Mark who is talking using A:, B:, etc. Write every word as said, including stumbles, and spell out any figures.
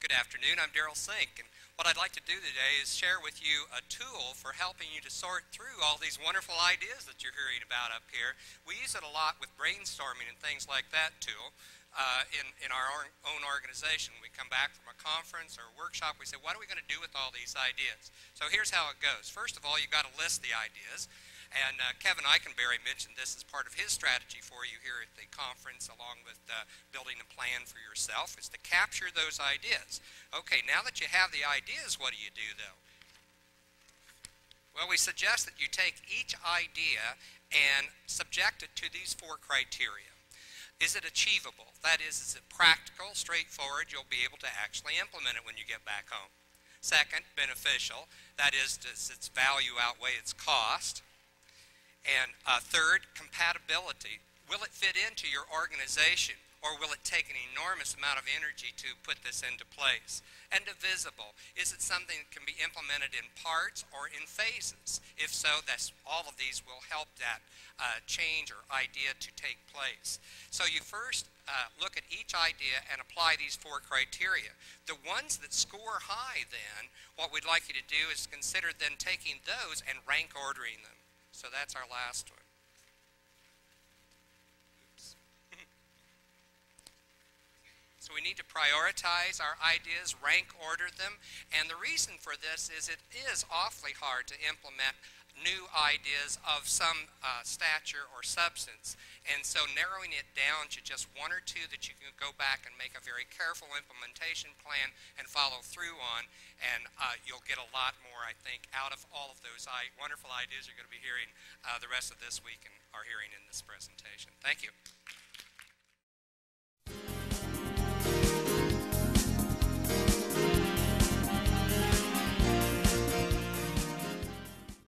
A: Good afternoon, I'm Daryl Sink, and what I'd like to do today is share with you a tool for helping you to sort through all these wonderful ideas that you're hearing about up here. We use it a lot with brainstorming and things like that tool uh, in, in our own organization. We come back from a conference or a workshop, we say, what are we going to do with all these ideas? So here's how it goes. First of all, you've got to list the ideas. And uh, Kevin Eichenberry mentioned this as part of his strategy for you here at the conference, along with uh, building a plan for yourself, is to capture those ideas. Okay, now that you have the ideas, what do you do, though? Well, we suggest that you take each idea and subject it to these four criteria. Is it achievable? That is, is it practical, straightforward, you'll be able to actually implement it when you get back home. Second, beneficial. That is, does its value outweigh its cost? And uh, third, compatibility. Will it fit into your organization, or will it take an enormous amount of energy to put this into place? And divisible. Is it something that can be implemented in parts or in phases? If so, that's, all of these will help that uh, change or idea to take place. So you first uh, look at each idea and apply these four criteria. The ones that score high then, what we'd like you to do is consider then taking those and rank ordering them. So that's our last one. Oops. So we need to prioritize our ideas, rank order them, and the reason for this is it is awfully hard to implement new ideas of some uh, stature or substance. And so narrowing it down to just one or two that you can go back and make a very careful implementation plan and follow through on, and uh, you'll get a lot more, I think, out of all of those I wonderful ideas you're going to be hearing uh, the rest of this week and are hearing in this presentation. Thank you.